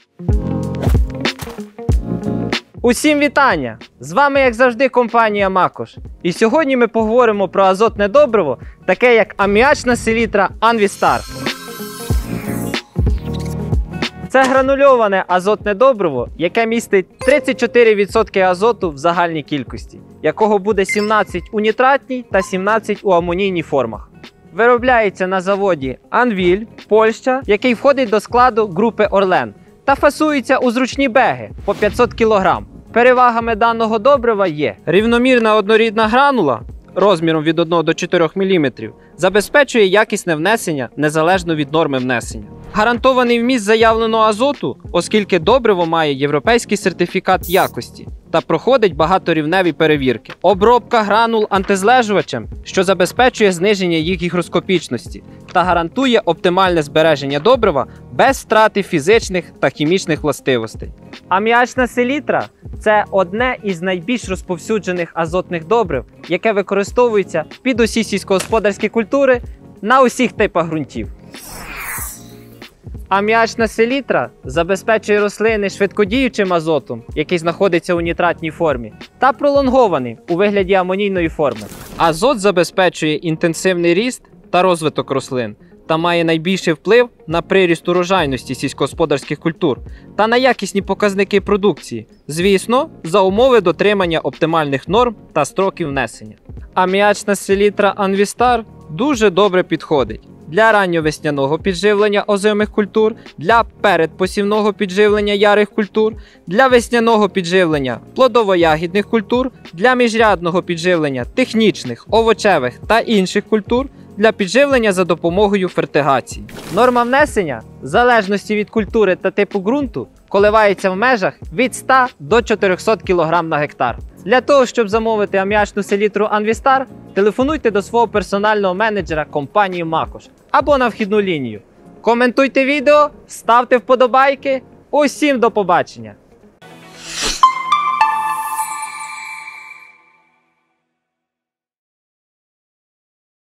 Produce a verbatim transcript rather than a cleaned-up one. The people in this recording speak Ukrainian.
Усім вітання! З вами, як завжди, компанія Макош. І сьогодні ми поговоримо про азотне добриво, таке як аміачна селітра Анвістар. Це гранульоване азотне добриво, яке містить тридцять чотири відсотки азоту в загальній кількості, якого буде сімнадцять у нітратній та сімнадцять у амонійній формах. Виробляється на заводі Анвіль, Польща, який входить до складу групи Орлен, та фасується у зручні беги по п'ятсот кілограм. Перевагами даного добрива є рівномірна однорідна гранула розміром від одного до чотирьох міліметрів, забезпечує якісне внесення незалежно від норми внесення. Гарантований вміст заявленого азоту, оскільки добриво має європейський сертифікат якості та проходить багаторівневі перевірки. Обробка гранул антизлежувачем, що забезпечує зниження їх гігроскопічності та гарантує оптимальне збереження добрива без втрати фізичних та хімічних властивостей. Аміачна селітра – це одне із найбільш розповсюджених азотних добрив, яке використовується під усі сільськогосподарські культури на усіх типах ґрунтів. Аміачна селітра забезпечує рослини швидкодіючим азотом, який знаходиться у нітратній формі, та пролонгований у вигляді амонійної форми. Азот забезпечує інтенсивний ріст та розвиток рослин та має найбільший вплив на приріст урожайності сільськогосподарських культур та на якісні показники продукції, звісно, за умови дотримання оптимальних норм та строків внесення. Аміачна селітра Анвістар дуже добре підходить для ранньовесняного підживлення озимих культур, для передпосівного підживлення ярих культур, для весняного підживлення плодово-ягідних культур, для міжрядного підживлення технічних, овочевих та інших культур, для підживлення за допомогою фертигації. Норма внесення, в залежності від культури та типу ґрунту, коливається в межах від ста до чотирьохсот кілограм на гектар. Для того, щоб замовити аміачну селітру Анвістар, телефонуйте до свого персонального менеджера компанії Макош або на вхідну лінію. Коментуйте відео, ставте вподобайки. Усім до побачення!